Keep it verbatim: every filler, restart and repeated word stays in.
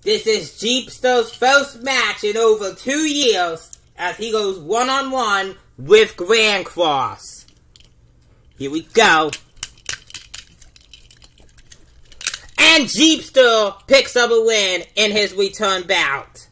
This is Jeepster's first match in over two years as he goes one-on-one with Grand Cross. Here we go. And Jeepster picks up a win in his return bout.